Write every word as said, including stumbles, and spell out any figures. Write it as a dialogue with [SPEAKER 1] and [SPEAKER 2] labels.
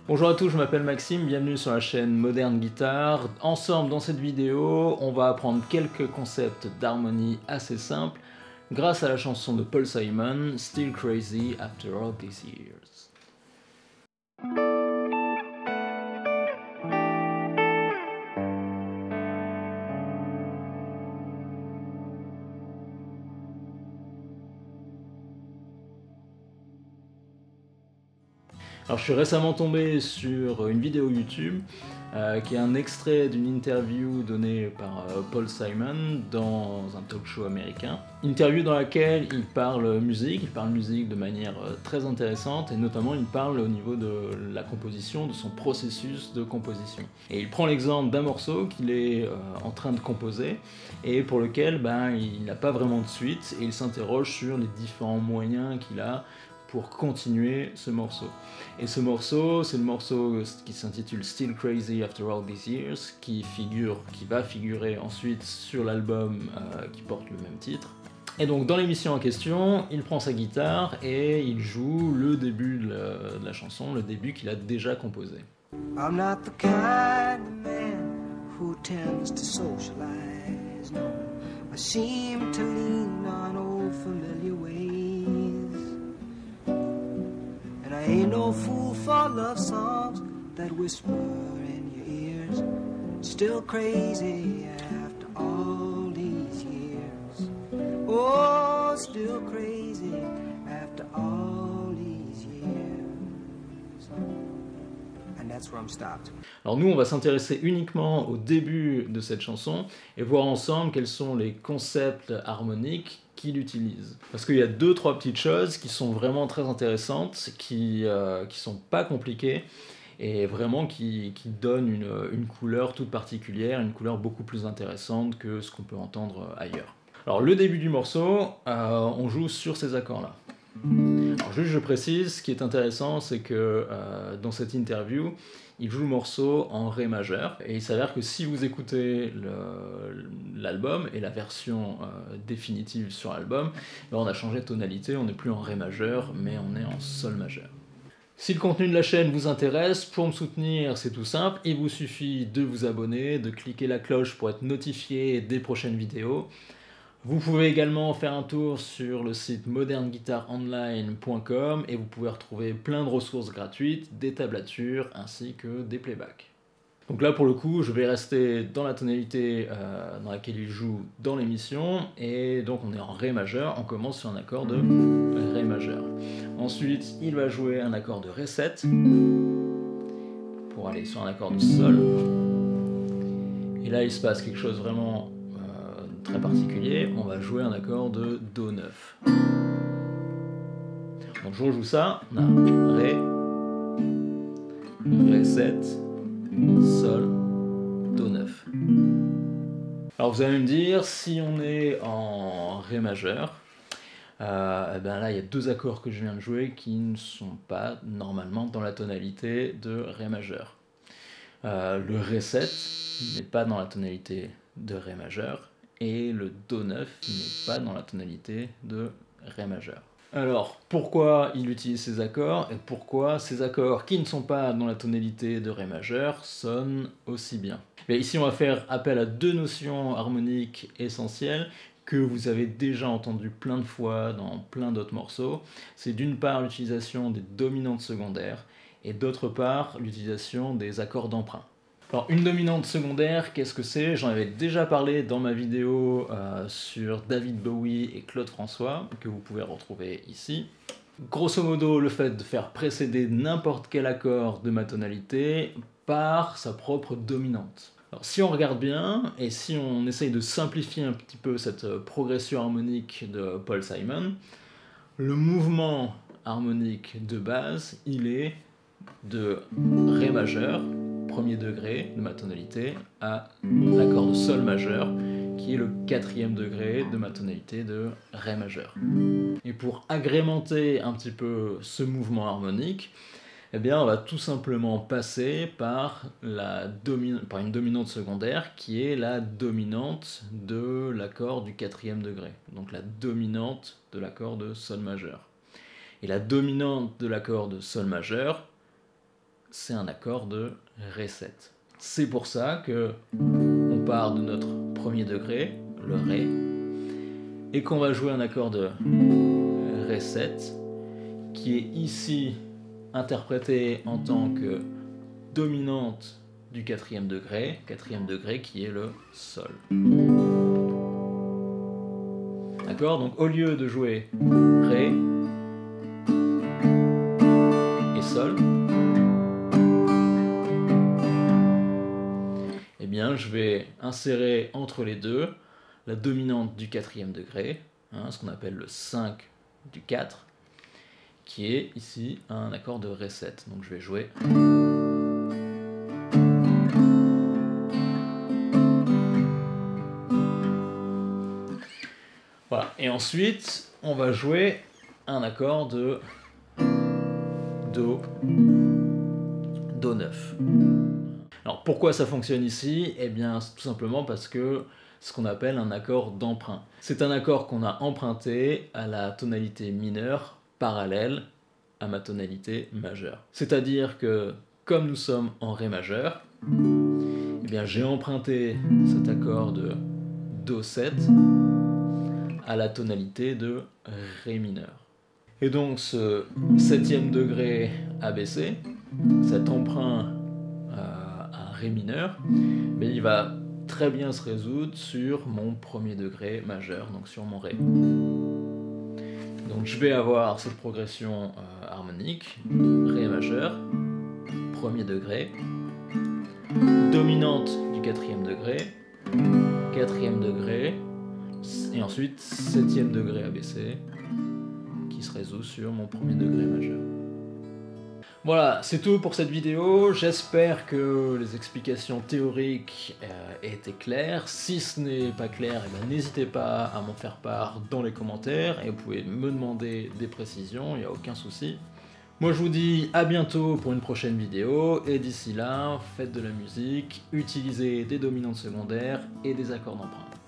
[SPEAKER 1] Bonjour à tous, je m'appelle Maxime, bienvenue sur la chaîne Modern Guitar. Ensemble, dans cette vidéo, on va apprendre quelques concepts d'harmonie assez simples grâce à la chanson de Paul Simon, Still Crazy After All These Years. Alors je suis récemment tombé sur une vidéo YouTube euh, qui est un extrait d'une interview donnée par euh, Paul Simon dans un talk show américain. Interview dans laquelle il parle musique, il parle musique de manière euh, très intéressante et notamment il parle au niveau de la composition, de son processus de composition. Et il prend l'exemple d'un morceau qu'il est euh, en train de composer et pour lequel ben, il n'a pas vraiment de suite et il s'interroge sur les différents moyens qu'il a pour continuer ce morceau. Et ce morceau, c'est le morceau qui s'intitule Still Crazy After All These Years, qui figure, qui va figurer ensuite sur l'album euh, qui porte le même titre. Et donc dans l'émission en question, il prend sa guitare et il joue le début de la, de la chanson, le début qu'il a déjà composé. I'm not the kind of man who tends to socialize, no. I seem to lean on old familiar ways. I ain't no fool for love songs that whisper in your ears. Still crazy after all these years. Oh, still crazy after all these years. And that's where I'm stopped. Alors nous, on va s'intéresser uniquement au début de cette chanson et voir ensemble quels sont les concepts harmoniques qu'il utilise. Parce qu'il y a deux, trois petites choses qui sont vraiment très intéressantes, qui euh, qui sont pas compliquées et vraiment qui, qui donnent une, une couleur toute particulière, une couleur beaucoup plus intéressante que ce qu'on peut entendre ailleurs. Alors le début du morceau, euh, on joue sur ces accords-là. Alors juste je précise, ce qui est intéressant, c'est que euh, dans cette interview, il joue le morceau en Ré majeur, et il s'avère que si vous écoutez l'album et la version euh, définitive sur l'album, on a changé de tonalité, on n'est plus en Ré majeur, mais on est en Sol majeur. Si le contenu de la chaîne vous intéresse, pour me soutenir, c'est tout simple, il vous suffit de vous abonner, de cliquer la cloche pour être notifié des prochaines vidéos. Vous pouvez également faire un tour sur le site modern guitar online point com et vous pouvez retrouver plein de ressources gratuites, des tablatures ainsi que des playbacks. Donc là pour le coup je vais rester dans la tonalité euh, dans laquelle il joue dans l'émission et donc on est en Ré majeur, on commence sur un accord de Ré majeur. Ensuite il va jouer un accord de Ré sept pour aller sur un accord de Sol. Et là il se passe quelque chose vraiment très particulier, on va jouer un accord de Do neuf. Donc je rejoue ça, on a Ré, Ré sept, Sol, Do neuf. Alors vous allez me dire, si on est en Ré majeur, euh, ben là il y a deux accords que je viens de jouer qui ne sont pas normalement dans la tonalité de Ré majeur. Euh, le Ré sept n'est pas dans la tonalité de Ré majeur, et le Do neuf n'est pas dans la tonalité de Ré majeur. Alors, pourquoi il utilise ces accords, et pourquoi ces accords qui ne sont pas dans la tonalité de Ré majeur sonnent aussi bien? Et ici, on va faire appel à deux notions harmoniques essentielles que vous avez déjà entendues plein de fois dans plein d'autres morceaux. C'est d'une part l'utilisation des dominantes secondaires, et d'autre part l'utilisation des accords d'emprunt. Alors une dominante secondaire, qu'est-ce que c'est? J'en avais déjà parlé dans ma vidéo euh, sur David Bowie et Claude François, que vous pouvez retrouver ici. Grosso modo, le fait de faire précéder n'importe quel accord de ma tonalité par sa propre dominante. Alors si on regarde bien, et si on essaye de simplifier un petit peu cette progression harmonique de Paul Simon, le mouvement harmonique de base, il est de Ré majeur, premier degré de ma tonalité, à l'accord de Sol majeur, qui est le quatrième degré de ma tonalité de Ré majeur. Et pour agrémenter un petit peu ce mouvement harmonique, eh bien on va tout simplement passer par, la domi- par une dominante secondaire qui est la dominante de l'accord du quatrième degré, donc la dominante de l'accord de Sol majeur. Et la dominante de l'accord de Sol majeur,
[SPEAKER 2] c'est un accord de Ré sept. C'est pour ça que on part de notre premier degré, le Ré, et qu'on va jouer un accord de Ré sept, qui est ici interprété en tant que dominante du quatrième degré, quatrième degré qui est le Sol. D'accord? Donc au lieu de jouer Ré et Sol, eh bien je vais insérer entre les deux la dominante du quatrième degré, hein, ce qu'on appelle le cinq du quatre, qui est ici un accord de Ré sept. Donc je vais jouer. Voilà. Et ensuite, on va jouer un accord de Do, Do neuf. Alors pourquoi ça fonctionne ici? Eh bien tout simplement parce que ce qu'on appelle un accord d'emprunt. C'est un accord qu'on a emprunté à la tonalité mineure parallèle à ma tonalité majeure. C'est-à-dire que comme nous sommes en Ré majeur, eh bien j'ai emprunté cet accord de Do sept à la tonalité de Ré mineur. Et donc ce septième degré abaissé, cet emprunt à Ré mineur, mais il va très bien se résoudre sur mon premier degré majeur, donc sur mon Ré. Donc je vais avoir cette progression euh, harmonique, Ré majeur, premier degré, dominante du quatrième degré, quatrième degré, et ensuite septième degré abaissé, qui se résout sur mon premier degré majeur. Voilà, c'est tout pour cette vidéo. J'espère que les explications théoriques euh, étaient claires. Si ce n'est pas clair, eh ben, n'hésitez pas à m'en faire part dans les commentaires et vous pouvez me demander des précisions, il n'y a aucun souci. Moi je vous dis à bientôt pour une prochaine vidéo et d'ici là, faites de la musique, utilisez des dominantes secondaires et des accords d'emprunt.